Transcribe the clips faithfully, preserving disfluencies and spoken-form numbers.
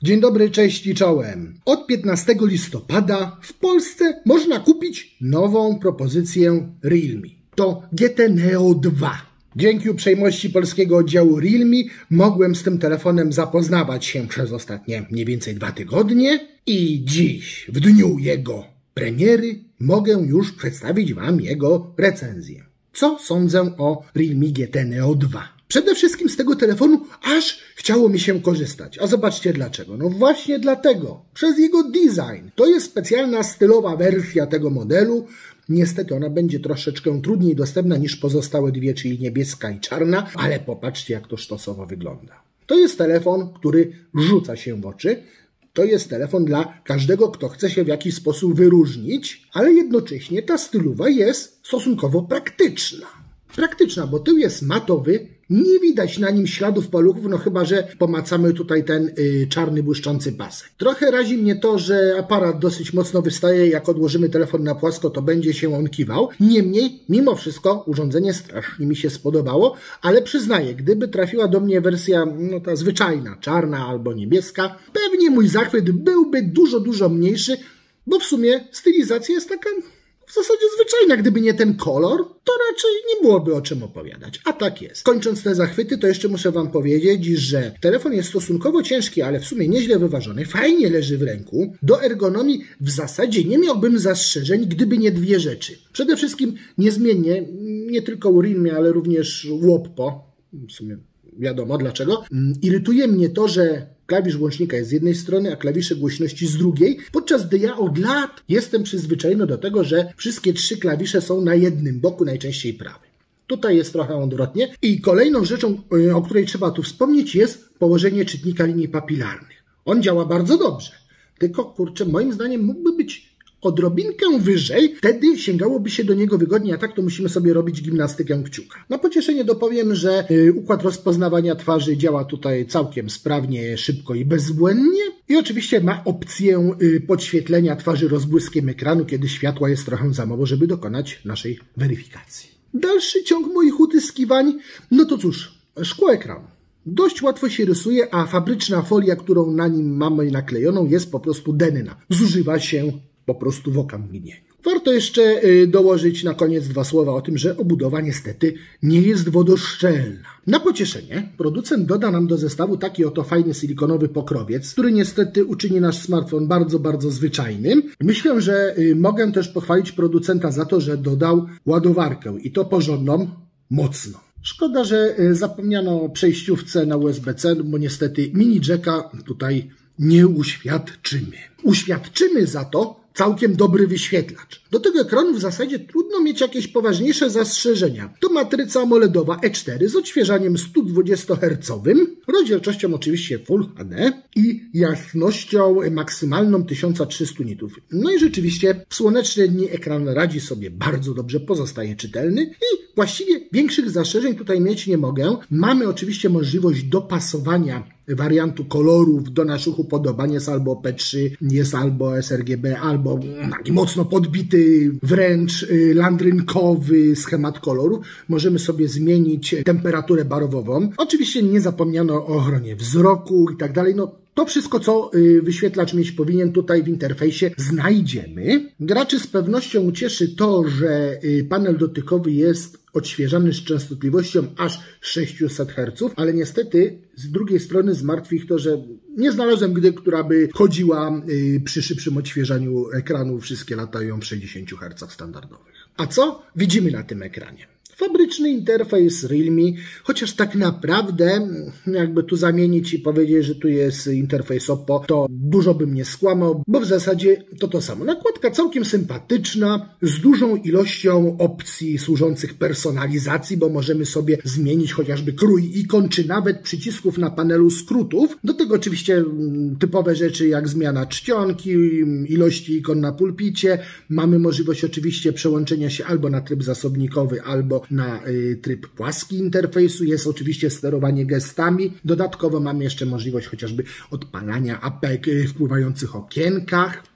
Dzień dobry, cześć i czołem. Od piętnastego listopada w Polsce można kupić nową propozycję Realme. To G T Neo dwa. Dzięki uprzejmości polskiego oddziału Realme mogłem z tym telefonem zapoznawać się przez ostatnie mniej więcej dwa tygodnie i dziś, w dniu jego premiery, mogę już przedstawić Wam jego recenzję. Co sądzę o Realme G T Neo dwa? Przede wszystkim z tego telefonu aż chciało mi się korzystać. A zobaczcie dlaczego. No właśnie dlatego. Przez jego design. To jest specjalna stylowa wersja tego modelu. Niestety ona będzie troszeczkę trudniej dostępna niż pozostałe dwie, czyli niebieska i czarna, ale popatrzcie, jak to sztosowo wygląda. To jest telefon, który rzuca się w oczy. To jest telefon dla każdego, kto chce się w jakiś sposób wyróżnić, ale jednocześnie ta stylowa jest stosunkowo praktyczna. Praktyczna, bo tył jest matowy, nie widać na nim śladów paluchów, no chyba że pomacamy tutaj ten y, czarny błyszczący pasek. Trochę razi mnie to, że aparat dosyć mocno wystaje, jak odłożymy telefon na płasko, to będzie się on kiwał. Niemniej, mimo wszystko, urządzenie strasznie mi się spodobało, ale przyznaję, gdyby trafiła do mnie wersja, no ta zwyczajna, czarna albo niebieska, pewnie mój zachwyt byłby dużo, dużo mniejszy, bo w sumie stylizacja jest taka w zasadzie zwyczajna. Gdyby nie ten kolor, to raczej nie byłoby o czym opowiadać. A tak jest. Kończąc te zachwyty, to jeszcze muszę Wam powiedzieć, że telefon jest stosunkowo ciężki, ale w sumie nieźle wyważony, fajnie leży w ręku. Do ergonomii w zasadzie nie miałbym zastrzeżeń, gdyby nie dwie rzeczy. Przede wszystkim niezmiennie, nie tylko u Realme, ale również u Oppo, w sumie wiadomo dlaczego, irytuje mnie to, że klawisz włącznika jest z jednej strony, a klawisze głośności z drugiej, podczas gdy ja od lat jestem przyzwyczajony do tego, że wszystkie trzy klawisze są na jednym boku, najczęściej prawym. Tutaj jest trochę odwrotnie. I kolejną rzeczą, o której trzeba tu wspomnieć, jest położenie czytnika linii papilarnych. On działa bardzo dobrze, tylko kurczę, moim zdaniem mógłby być odrobinkę wyżej, wtedy sięgałoby się do niego wygodnie, a tak to musimy sobie robić gimnastykę kciuka. Na pocieszenie dopowiem, że układ rozpoznawania twarzy działa tutaj całkiem sprawnie, szybko i bezbłędnie i oczywiście ma opcję podświetlenia twarzy rozbłyskiem ekranu, kiedy światła jest trochę za mało, żeby dokonać naszej weryfikacji. Dalszy ciąg moich utyskiwań, no to cóż, szkło ekranu. Dość łatwo się rysuje, a fabryczna folia, którą na nim mamy naklejoną, jest po prostu denna. Zużywa się po prostu w okamgnieniu. Warto jeszcze dołożyć na koniec dwa słowa o tym, że obudowa niestety nie jest wodoszczelna. Na pocieszenie producent doda nam do zestawu taki oto fajny silikonowy pokrowiec, który niestety uczyni nasz smartfon bardzo, bardzo zwyczajnym. Myślę, że mogę też pochwalić producenta za to, że dodał ładowarkę i to porządną, mocno. Szkoda, że zapomniano o przejściówce na U S B C, bo niestety mini jacka tutaj nie uświadczymy. Uświadczymy za to całkiem dobry wyświetlacz. Do tego ekranu w zasadzie trudno mieć jakieś poważniejsze zastrzeżenia. To matryca AMOLEDowa E cztery z odświeżaniem sto dwudziestohercowym, rozdzielczością oczywiście Full H D i jasnością maksymalną tysiąc trzysta nitów. No i rzeczywiście w słoneczne dni ekran radzi sobie bardzo dobrze, pozostaje czytelny i właściwie większych zastrzeżeń tutaj mieć nie mogę. Mamy oczywiście możliwość dopasowania wariantu kolorów do naszych upodobań. Jest albo P trzy, jest albo sRGB, albo taki mocno podbity, wręcz landrynkowy schemat kolorów. Możemy sobie zmienić temperaturę barwową. Oczywiście nie zapomniano o ochronie wzroku i tak dalej. No, to wszystko, co wyświetlacz mieć powinien, tutaj w interfejsie znajdziemy. Graczy z pewnością ucieszy to, że panel dotykowy jest odświeżany z częstotliwością aż sześćset herców, ale niestety z drugiej strony zmartwi ich to, że nie znalazłem gry, która by chodziła przy szybszym odświeżaniu ekranu. Wszystkie latają w sześćdziesięciu hercach standardowych. A co widzimy na tym ekranie? Fabryczny interfejs Realme, chociaż tak naprawdę jakby tu zamienić i powiedzieć, że tu jest interfejs Oppo, to dużo bym nie skłamał, bo w zasadzie to to samo. Nakładka całkiem sympatyczna, z dużą ilością opcji służących personalizacji, bo możemy sobie zmienić chociażby krój ikon, czy nawet przycisków na panelu skrótów. Do tego oczywiście typowe rzeczy jak zmiana czcionki, ilości ikon na pulpicie. Mamy możliwość oczywiście przełączenia się albo na tryb zasobnikowy, albo na y, tryb płaski interfejsu. Jest oczywiście sterowanie gestami. Dodatkowo mamy jeszcze możliwość chociażby odpalania apek w pływających okienkach.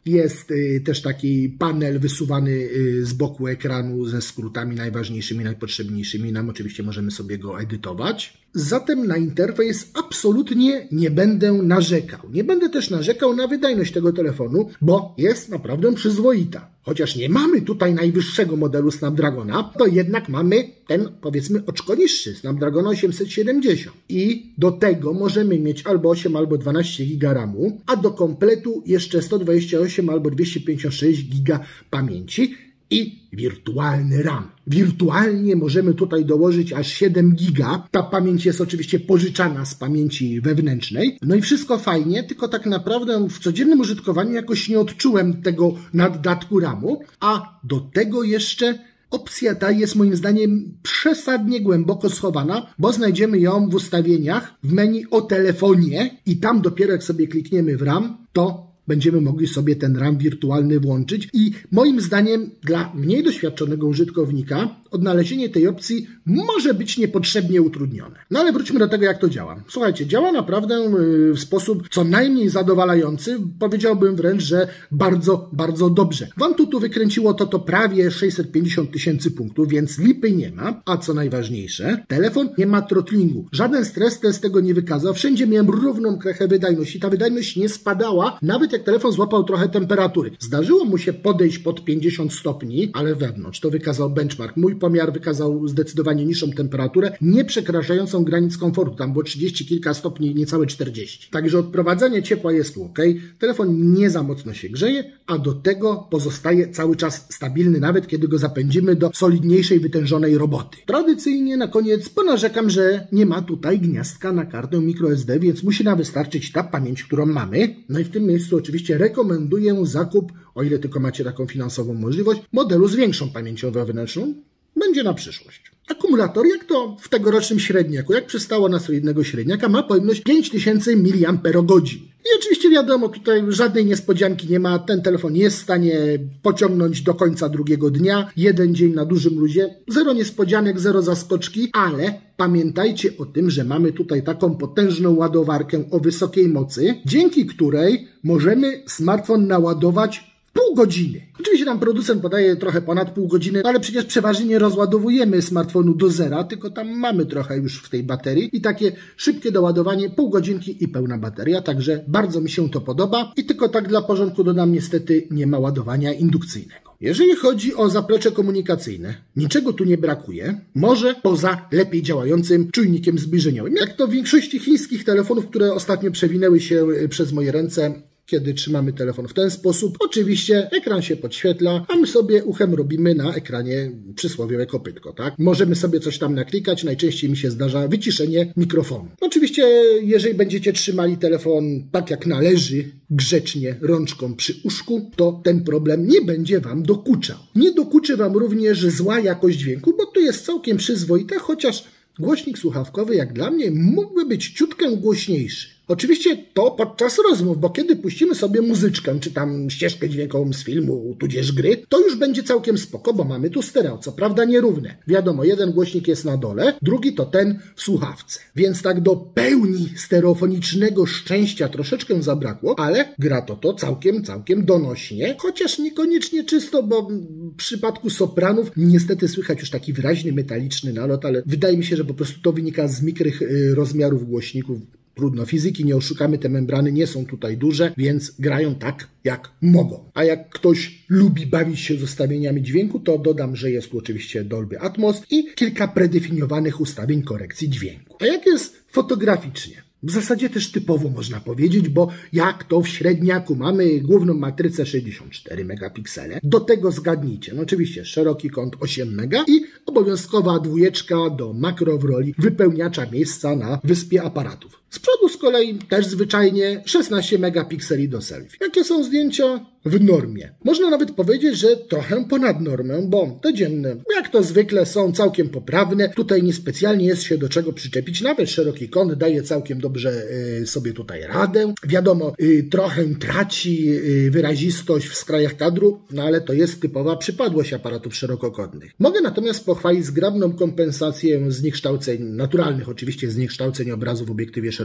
Jest y, też taki panel wysuwany y, z boku ekranu ze skrótami najważniejszymi, najpotrzebniejszymi. Nam oczywiście możemy sobie go edytować. Zatem na interfejs absolutnie nie będę narzekał. Nie będę też narzekał na wydajność tego telefonu, bo jest naprawdę przyzwoita. Chociaż nie mamy tutaj najwyższego modelu Snapdragona, to jednak mamy ten, powiedzmy, oczko niższy, Snapdragon osiemset siedemdziesiąt. I do tego możemy mieć albo osiem, albo dwanaście giga ramu, a do kompletu jeszcze sto dwadzieścia osiem albo dwieście pięćdziesiąt sześć giga pamięci i wirtualny RAM. Wirtualnie możemy tutaj dołożyć aż siedem giga. Ta pamięć jest oczywiście pożyczana z pamięci wewnętrznej. No i wszystko fajnie, tylko tak naprawdę w codziennym użytkowaniu jakoś nie odczułem tego naddatku ramu, a do tego jeszcze opcja ta jest moim zdaniem przesadnie głęboko schowana, bo znajdziemy ją w ustawieniach w menu o telefonie i tam dopiero jak sobie klikniemy w RAM, to będziemy mogli sobie ten RAM wirtualny włączyć i moim zdaniem dla mniej doświadczonego użytkownika odnalezienie tej opcji może być niepotrzebnie utrudnione. No ale wróćmy do tego, jak to działa. Słuchajcie, działa naprawdę w sposób co najmniej zadowalający, powiedziałbym wręcz, że bardzo, bardzo dobrze. W Antutu wykręciło to to prawie sześćset pięćdziesiąt tysięcy punktów, więc lipy nie ma, a co najważniejsze, telefon nie ma throttlingu. Żaden stres test tego nie wykazał, wszędzie miałem równą krechę wydajności, ta wydajność nie spadała, nawet jak telefon złapał trochę temperatury. Zdarzyło mu się podejść pod pięćdziesiąt stopni, ale wewnątrz, to wykazał benchmark. Mój pomiar wykazał zdecydowanie niższą temperaturę, nie przekraczającą granic komfortu. Tam było trzydzieści kilka stopni, niecałe czterdzieści. Także odprowadzanie ciepła jest tu ok. Telefon nie za mocno się grzeje, a do tego pozostaje cały czas stabilny, nawet kiedy go zapędzimy do solidniejszej, wytężonej roboty. Tradycyjnie na koniec ponarzekam, że nie ma tutaj gniazdka na kartę microSD, więc musi nam wystarczyć ta pamięć, którą mamy. No i w tym miejscu oczywiście rekomenduję zakup, o ile tylko macie taką finansową możliwość, modelu z większą pamięcią wewnętrzną. Będzie na przyszłość. Akumulator, jak to w tegorocznym średniaku, jak przystało na solidnego średniaka, ma pojemność pięć tysięcy miliamperogodzin. I oczywiście wiadomo, tutaj żadnej niespodzianki nie ma. Ten telefon jest w stanie pociągnąć do końca drugiego dnia. Jeden dzień na dużym luzie. Zero niespodzianek, zero zaskoczki, ale pamiętajcie o tym, że mamy tutaj taką potężną ładowarkę o wysokiej mocy, dzięki której możemy smartfon naładować pół godziny. Oczywiście tam producent podaje trochę ponad pół godziny, ale przecież przeważnie nie rozładowujemy smartfonu do zera, tylko tam mamy trochę już w tej baterii i takie szybkie doładowanie, pół godzinki i pełna bateria, także bardzo mi się to podoba i tylko tak dla porządku dodam, niestety nie ma ładowania indukcyjnego. Jeżeli chodzi o zaplecze komunikacyjne, niczego tu nie brakuje, może poza lepiej działającym czujnikiem zbliżeniowym. Jak to w większości chińskich telefonów, które ostatnio przewinęły się przez moje ręce, kiedy trzymamy telefon w ten sposób, oczywiście ekran się podświetla, a my sobie uchem robimy na ekranie przysłowiowe kopytko, tak? Możemy sobie coś tam naklikać, najczęściej mi się zdarza wyciszenie mikrofonu. Oczywiście, jeżeli będziecie trzymali telefon tak jak należy, grzecznie, rączką przy uszku, to ten problem nie będzie Wam dokuczał. Nie dokuczy Wam również zła jakość dźwięku, bo tu jest całkiem przyzwoita, chociaż głośnik słuchawkowy, jak dla mnie, mógłby być ciutkę głośniejszy. Oczywiście to podczas rozmów, bo kiedy puścimy sobie muzyczkę, czy tam ścieżkę dźwiękową z filmu, tudzież gry, to już będzie całkiem spoko, bo mamy tu stereo, co prawda nierówne. Wiadomo, jeden głośnik jest na dole, drugi to ten w słuchawce. Więc tak do pełni stereofonicznego szczęścia troszeczkę zabrakło, ale gra to to całkiem, całkiem donośnie, chociaż niekoniecznie czysto, bo w przypadku sopranów niestety słychać już taki wyraźny metaliczny nalot, ale wydaje mi się, że po prostu to wynika z mikrych rozmiarów głośników. Trudno, fizyki nie oszukamy, te membrany nie są tutaj duże, więc grają tak, jak mogą. A jak ktoś lubi bawić się z ustawieniami dźwięku, to dodam, że jest tu oczywiście Dolby Atmos i kilka predefiniowanych ustawień korekcji dźwięku. A jak jest fotograficznie? W zasadzie też typowo można powiedzieć, bo jak to w średniaku mamy główną matrycę sześćdziesiąt cztery megapiksele, do tego zgadnijcie, no oczywiście szeroki kąt osiem mega i obowiązkowa dwójeczka do makro w roli wypełniacza miejsca na wyspie aparatów. Z przodu z kolei też zwyczajnie szesnaście megapikseli do selfie. Jakie są zdjęcia? W normie. Można nawet powiedzieć, że trochę ponad normę, bo te dzienne, jak to zwykle, są całkiem poprawne. Tutaj niespecjalnie jest się do czego przyczepić. Nawet szeroki kąt daje całkiem dobrze y, sobie tutaj radę. Wiadomo, y, trochę traci y, wyrazistość w skrajach kadru, no ale to jest typowa przypadłość aparatów szerokokątnych. Mogę natomiast pochwalić zgrabną kompensację zniekształceń naturalnych, oczywiście zniekształceń obrazu w obiektywie szerokokątnym.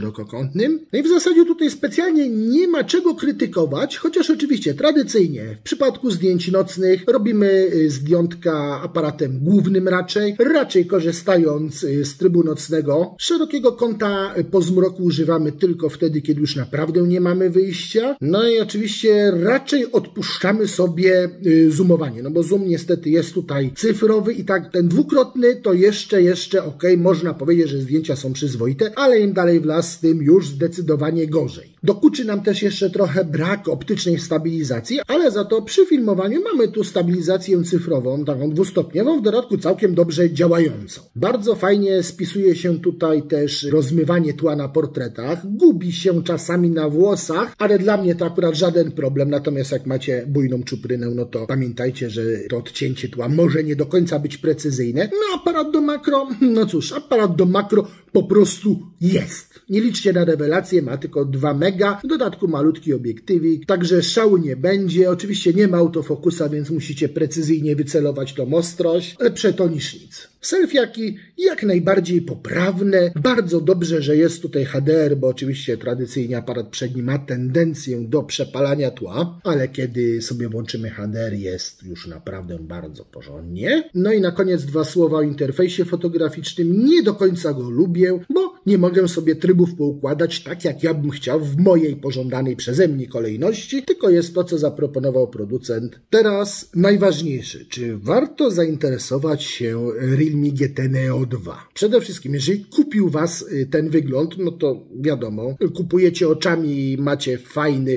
szerokokątnym. No i w zasadzie tutaj specjalnie nie ma czego krytykować, chociaż oczywiście tradycyjnie w przypadku zdjęć nocnych robimy zdjątka aparatem głównym raczej, raczej korzystając z trybu nocnego. Szerokiego kąta po zmroku używamy tylko wtedy, kiedy już naprawdę nie mamy wyjścia. No i oczywiście raczej odpuszczamy sobie zoomowanie, no bo zoom niestety jest tutaj cyfrowy i tak ten dwukrotny to jeszcze, jeszcze ok, można powiedzieć, że zdjęcia są przyzwoite, ale im dalej w las, tym już zdecydowanie gorzej. Dokuczy nam też jeszcze trochę brak optycznej stabilizacji, ale za to przy filmowaniu mamy tu stabilizację cyfrową, taką dwustopniową, w dodatku całkiem dobrze działającą. Bardzo fajnie spisuje się tutaj też rozmywanie tła na portretach, gubi się czasami na włosach, ale dla mnie to akurat żaden problem, natomiast jak macie bujną czuprynę, no to pamiętajcie, że to odcięcie tła może nie do końca być precyzyjne. No aparat do makro, no cóż, aparat do makro po prostu jest. Nie liczcie na rewelację, ma tylko dwa mega, w dodatku malutki obiektywik, także szału nie będzie. Oczywiście nie ma autofokusa, więc musicie precyzyjnie wycelować tą ostrość. Lepsze to niż nic. Selfiaki jak najbardziej poprawne. Bardzo dobrze, że jest tutaj H D R, bo oczywiście tradycyjnie aparat przedni ma tendencję do przepalania tła, ale kiedy sobie włączymy H D R, jest już naprawdę bardzo porządnie. No i na koniec dwa słowa o interfejsie fotograficznym. Nie do końca go lubię, bo nie mogę sobie trybów poukładać tak, jak ja bym chciał w mojej pożądanej przeze mnie kolejności, tylko jest to, co zaproponował producent. Teraz najważniejsze, czy warto zainteresować się Realme G T Neo dwa? Przede wszystkim, jeżeli kupił Was ten wygląd, no to wiadomo, kupujecie oczami i macie fajny,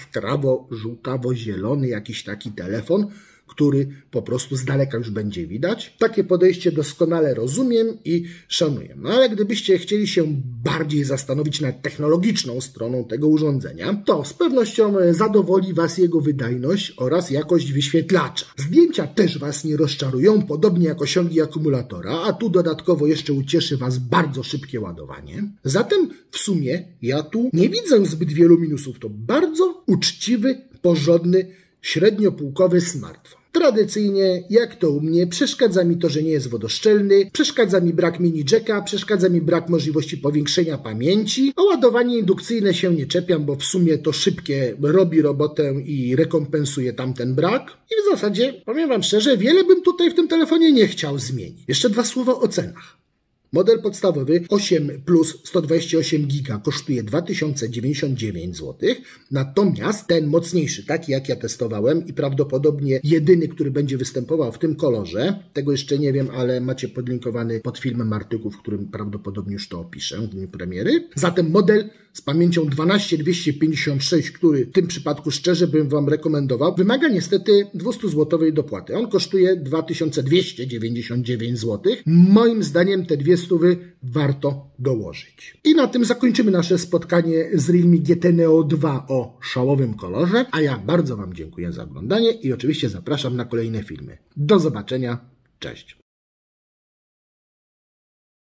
jaskrawo-żółtawo-zielony jakiś taki telefon, który po prostu z daleka już będzie widać. Takie podejście doskonale rozumiem i szanuję. No ale gdybyście chcieli się bardziej zastanowić nad technologiczną stroną tego urządzenia, to z pewnością zadowoli Was jego wydajność oraz jakość wyświetlacza. Zdjęcia też Was nie rozczarują, podobnie jak osiągi akumulatora, a tu dodatkowo jeszcze ucieszy Was bardzo szybkie ładowanie. Zatem w sumie ja tu nie widzę zbyt wielu minusów. To bardzo uczciwy, porządny, średniopółkowy smartfon. Tradycyjnie, jak to u mnie, przeszkadza mi to, że nie jest wodoszczelny, przeszkadza mi brak mini jacka, przeszkadza mi brak możliwości powiększenia pamięci. O ładowanie indukcyjne się nie czepiam, bo w sumie to szybkie robi robotę i rekompensuje tamten brak. I w zasadzie, powiem Wam szczerze, wiele bym tutaj w tym telefonie nie chciał zmienić. Jeszcze dwa słowa o cenach. Model podstawowy osiem plus sto dwadzieścia osiem giga kosztuje dwa tysiące dziewięćdziesiąt dziewięć złotych, natomiast ten mocniejszy, taki jak ja testowałem i prawdopodobnie jedyny, który będzie występował w tym kolorze, tego jeszcze nie wiem, ale macie podlinkowany pod filmem artykuł, w którym prawdopodobnie już to opiszę w dniu premiery. Zatem model z pamięcią dwanaście dwieście pięćdziesiąt sześć, który w tym przypadku szczerze bym Wam rekomendował, wymaga niestety dwieście złotych dopłaty. On kosztuje dwa tysiące dwieście dziewięćdziesiąt dziewięć złotych. Moim zdaniem te dwie stówy warto dołożyć. I na tym zakończymy nasze spotkanie z Realme G T Neo dwa o szałowym kolorze, a ja bardzo Wam dziękuję za oglądanie i oczywiście zapraszam na kolejne filmy. Do zobaczenia, cześć!